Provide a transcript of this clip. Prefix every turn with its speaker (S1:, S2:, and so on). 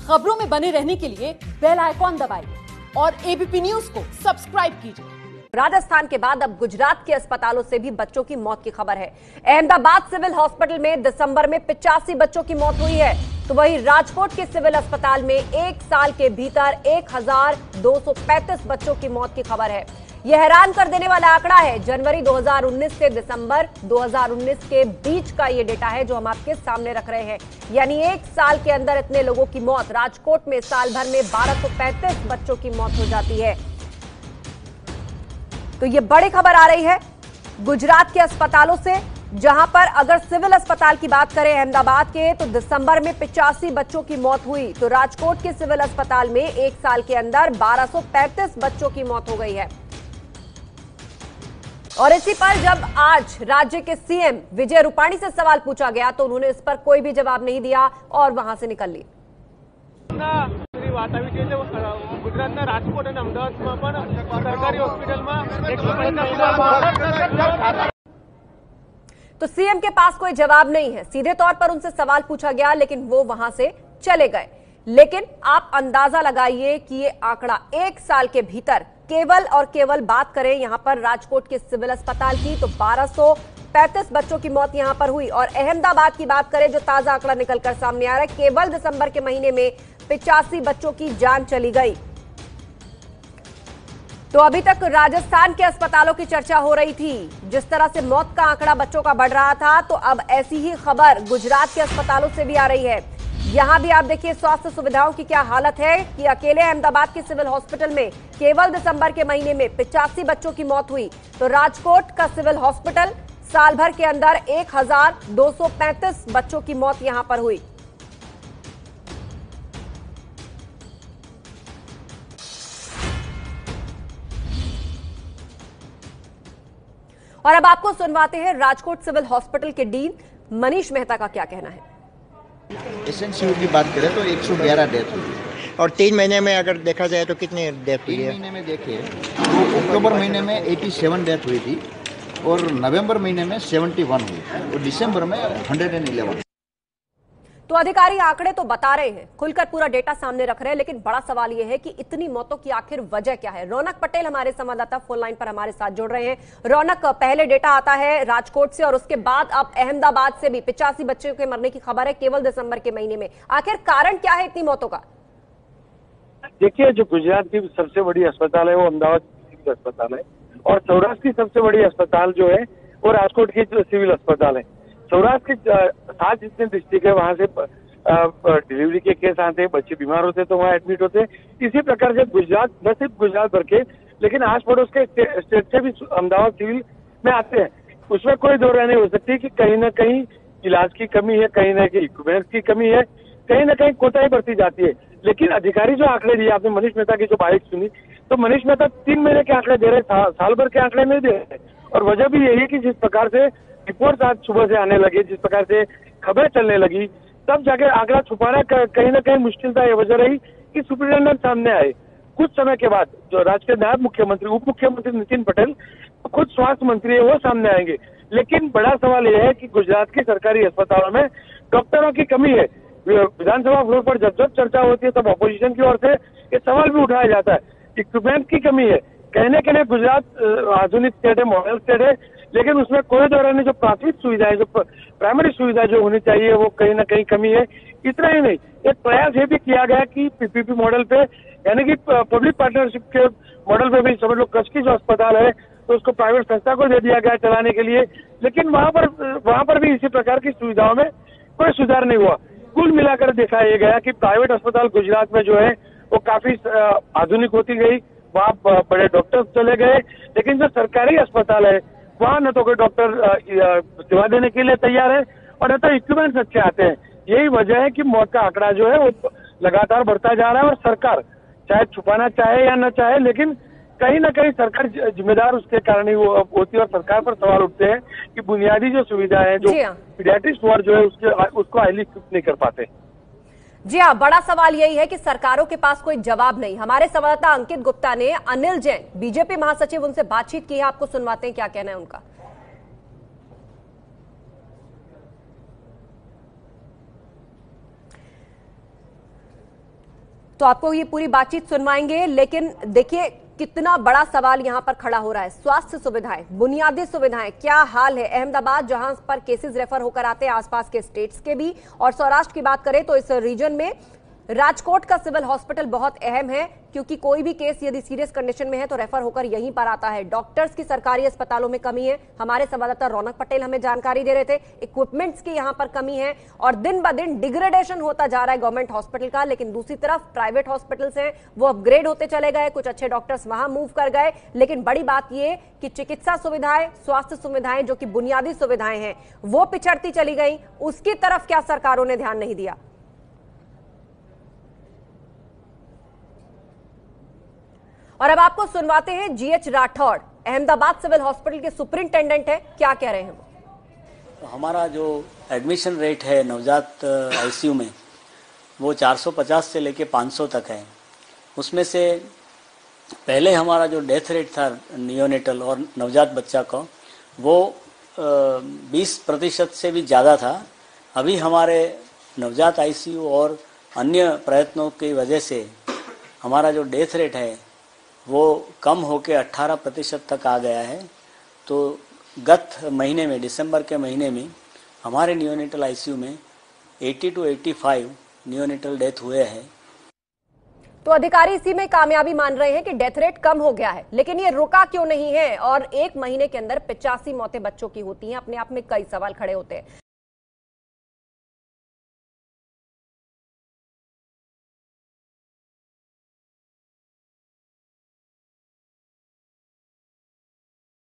S1: खबरों में बने रहने के लिए बेल आइकॉन दबाइए और एबीपी न्यूज को सब्सक्राइब कीजिए।
S2: राजस्थान के बाद अब गुजरात के अस्पतालों से भी बच्चों की मौत की खबर है। अहमदाबाद सिविल हॉस्पिटल में दिसंबर में 85 बच्चों की मौत हुई है, तो वहीं राजकोट के सिविल अस्पताल में एक साल के भीतर 1235 बच्चों की मौत की खबर है। यह हैरान कर देने वाला आंकड़ा है। जनवरी 2019 से दिसंबर 2019 के बीच का यह डेटा है जो हम आपके सामने रख रहे हैं। यानी एक साल के अंदर इतने लोगों की मौत। राजकोट में साल भर में 1235 बच्चों की मौत हो जाती है। तो ये बड़ी खबर आ रही है गुजरात के अस्पतालों से, जहां पर अगर सिविल अस्पताल की बात करें अहमदाबाद के, तो दिसंबर में 85 बच्चों की मौत हुई। तो राजकोट के सिविल अस्पताल में एक साल के अंदर 1235 बच्चों की मौत हो गई है। और इसी पर जब आज राज्य के सीएम विजय रूपाणी से सवाल पूछा गया तो उन्होंने इस पर कोई भी जवाब नहीं दिया और वहां से निकल ली।
S3: ગુજરાતના રાજકોટ અને અમદાવાદમાં પણ સરકારી હોસ્પિટલમાં
S2: तो सीएम के पास कोई जवाब नहीं है। सीधे तौर पर उनसे सवाल पूछा गया लेकिन वो वहां से चले गए। लेकिन आप अंदाजा लगाइए कि ये आंकड़ा एक साल के भीतर केवल और केवल बात करें यहां पर राजकोट के सिविल अस्पताल की, तो 1235 बच्चों की मौत यहां पर हुई। और अहमदाबाद की बात करें, जो ताजा आंकड़ा निकलकर सामने आ रहा है, केवल दिसंबर के महीने में 85 बच्चों की जान चली गई। तो अभी तक राजस्थान के अस्पतालों की चर्चा हो रही थी। जिस तरह से मौत का आंकड़ा बच्चों का बढ़ रहा था, तो अब ऐसी ही खबर गुजरात के अस्पतालों से भी आ रही है। यहां भी आप देखिए स्वास्थ्य सुविधाओं की क्या हालत है कि अकेले अहमदाबाद के सिविल हॉस्पिटल में केवल दिसंबर के महीने में 85 बच्चों की मौत हुई। तो राजकोट का सिविल हॉस्पिटल साल भर के अंदर 1235 बच्चों की मौत यहां पर हुई। और अब आपको सुनवाते हैं राजकोट सिविल हॉस्पिटल के डीन मनीष मेहता का क्या कहना है।
S4: एसएनसीयू की बात करें तो 111 डेथ हुई
S5: और 3 महीने में अगर देखा जाए तो कितनी डेथ हुई है?
S4: 3 महीने में देखें तो अक्टूबर महीने में 87 डेथ हुई थी और नवंबर महीने में 71 हुई और दिसंबर में 111।
S2: तो अधिकारी आंकड़े तो बता रहे हैं, खुलकर पूरा डेटा सामने रख रहे हैं, लेकिन बड़ा सवाल यह है कि इतनी मौतों की आखिर वजह क्या है। रौनक पटेल हमारे संवाददाता फोन लाइन पर हमारे साथ जुड़ रहे हैं। रौनक, पहले डेटा आता है राजकोट से और उसके बाद अब अहमदाबाद से भी 85 बच्चों के मरने की खबर है केवल दिसंबर के महीने में। आखिर कारण क्या है इतनी मौतों का?
S3: देखिए, जो गुजरात की सबसे बड़ी अस्पताल है वो अहमदाबाद सिविल अस्पताल है और सौराष्ट्र की सबसे बड़ी अस्पताल जो है वो राजकोट की सिविल अस्पताल है। सौराष्ट्र के 7 जितने डिस्ट्रिक्ट है वहाँ से डिलीवरी के केस आते हैं, बच्चे बीमार होते तो वहाँ एडमिट होते। इसी प्रकार से गुजरात, न सिर्फ गुजरात भर के लेकिन आस पड़ोस के स्टेट से भी अहमदाबाद सिविल में आते हैं। उसमें कोई दो राय नहीं हो सकती कि कहीं ना कहीं इलाज की कमी है, कहीं ना कहीं इक्विपमेंट्स की कमी है, कहीं ना कहीं कोताही बरती जाती है। लेकिन अधिकारी जो आंकड़े दिए, आपने मनीष मेहता की जो बाइट सुनी, तो मनीष मेहता 3 महीने के आंकड़े दे रहे, साल भर के आंकड़े नहीं दे रहे। और वजह भी यही है कि जिस प्रकार से रिपोर्ट आज सुबह से आने लगी, जिस प्रकार से खबरें चलने लगी, तब जाके आंकड़ा छुपाना कहीं ना कहीं मुश्किल था। ये वजह रही कि सुप्रिंटेंडेंट सामने आए। कुछ समय के बाद जो राज्य के नायब मुख्यमंत्री, उप मुख्यमंत्री नितिन पटेल, खुद स्वास्थ्य मंत्री है, वो सामने आएंगे। लेकिन बड़ा सवाल यह है कि गुजरात के सरकारी अस्पतालों में डॉक्टरों की कमी है। विधानसभा फ्लोर पर जब जब चर्चा होती है तब ऑपोजिशन की ओर से ये सवाल भी उठाया जाता है। इक्विपमेंट की कमी है। कहने के लिए गुजरात आधुनिक स्टेट है, मॉडल स्टेट है, लेकिन उसमें कोई दौरान नहीं, जो प्राथमिक सुविधाएं, जो प्राइमरी सुविधा जो होनी चाहिए वो कहीं ना कहीं कमी है। इतना ही नहीं, एक प्रयास ये भी किया गया कि पीपीपी मॉडल पे, यानी कि पब्लिक पार्टनरशिप के मॉडल पे भी, समझ लो कच्छ की जो अस्पताल है तो उसको प्राइवेट संस्था को दे दिया गया चलाने के लिए। लेकिन वहां पर भी इसी प्रकार की सुविधाओं में कोई सुधार नहीं हुआ। कुल मिलाकर देखा यह गया कि प्राइवेट अस्पताल गुजरात में जो है वो काफी आधुनिक होती गई, वहाँ बड़े डॉक्टर चले गए। लेकिन जो सरकारी अस्पताल है वहाँ न तो कोई डॉक्टर सेवा देने के लिए तैयार है और न तो इक्विपमेंट्स अच्छे आते हैं। यही वजह है कि मौत का आंकड़ा जो है वो लगातार बढ़ता जा रहा है। और सरकार चाहे छुपाना चाहे या न चाहे, लेकिन कहीं ना कहीं सरकार जिम्मेदार उसके कारण ही होती है। और सरकार पर सवाल उठते हैं कि बुनियादी जो सुविधा है, जो पीडियाट्रिस्ट वार्ड जो है उसको हाईली इक्विप नहीं कर पाते।
S2: जी हाँ, बड़ा सवाल यही है कि सरकारों के पास कोई जवाब नहीं। हमारे संवाददाता अंकित गुप्ता ने अनिल जैन, बीजेपी महासचिव, उनसे बातचीत की है। आपको सुनवाते हैं क्या कहना है उनका। तो आपको ये पूरी बातचीत सुनवाएंगे, लेकिन देखिए कितना बड़ा सवाल यहां पर खड़ा हो रहा है। स्वास्थ्य सुविधाएं, बुनियादी सुविधाएं, क्या हाल है अहमदाबाद जहां पर केसेस रेफर होकर आते हैं आसपास के स्टेट्स के भी, और सौराष्ट्र की बात करें तो इस रीजन में राजकोट का सिविल हॉस्पिटल बहुत अहम है, क्योंकि कोई भी केस यदि सीरियस कंडीशन में है तो रेफर होकर यहीं पर आता है। डॉक्टर्स की सरकारी अस्पतालों में कमी है, हमारे संवाददाता रौनक पटेल हमें जानकारी दे रहे थे। इक्विपमेंट्स की यहां पर कमी है और दिन ब दिन डिग्रेडेशन होता जा रहा है गवर्नमेंट हॉस्पिटल का। लेकिन दूसरी तरफ प्राइवेट हॉस्पिटल्स हैं, वो अपग्रेड होते चले गए, कुछ अच्छे डॉक्टर्स वहां मूव कर गए। लेकिन बड़ी बात यह कि चिकित्सा सुविधाएं, स्वास्थ्य सुविधाएं, जो कि बुनियादी सुविधाएं हैं, वो पिछड़ती चली गई। उसकी तरफ क्या सरकारों ने ध्यान नहीं दिया? और अब आपको सुनवाते हैं GH Rathod, Ahmedabad civil hospital के सुपरिंटेंडेंट है, क्या कह रहे हैं वो।
S6: हमारा जो एडमिशन रेट है नवजात आईसीयू में वो 450 से लेके 500 तक है। उसमें से पहले हमारा जो डेथ रेट था नियोनेटल और नवजात बच्चा का वो 20% से भी ज़्यादा था। अभी हमारे नवजात आईसीयू और अन्य प्रयत्नों की वजह से हमारा जो डेथ रेट है वो कम होकर 18% तक आ गया है। तो गत महीने में, दिसंबर के महीने में हमारे नियोनेटल आईसीयू में 80 to 85 नियोनेटल डेथ हुए हैं।
S2: तो अधिकारी इसी में कामयाबी मान रहे हैं कि डेथ रेट कम हो गया है, लेकिन ये रुका क्यों नहीं है? और एक महीने के अंदर 85 मौतें बच्चों की होती हैं, अपने आप में कई सवाल खड़े होते हैं।